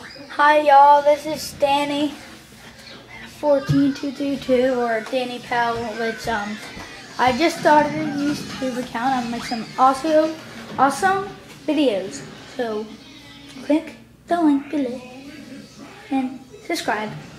Hi y'all, this is Danny 14222 or Danny Powell, which I just started a YouTube account. I'm making some awesome videos. So click the link below and subscribe.